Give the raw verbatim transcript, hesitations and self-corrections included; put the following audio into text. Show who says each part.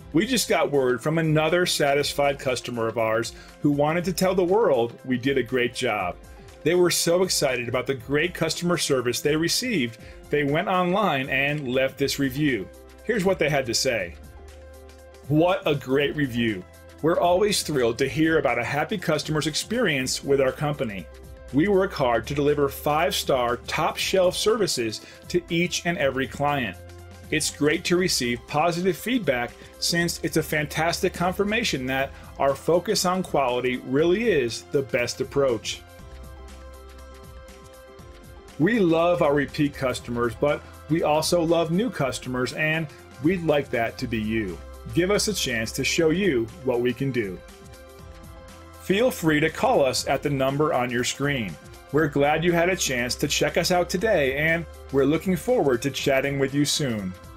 Speaker 1: We just got word from another satisfied customer of ours who wanted to tell the world we did a great job. They were so excited about the great customer service they received, they went online and left this review. Here's what they had to say. What a great review. We're always thrilled to hear about a happy customer's experience with our company. We work hard to deliver five-star, top-shelf services to each and every client. It's great to receive positive feedback since it's a fantastic confirmation that our focus on quality really is the best approach. We love our repeat customers, but we also love new customers, and we'd like that to be you. Give us a chance to show you what we can do. Feel free to call us at the number on your screen. We're glad you had a chance to check us out today, and we're looking forward to chatting with you soon.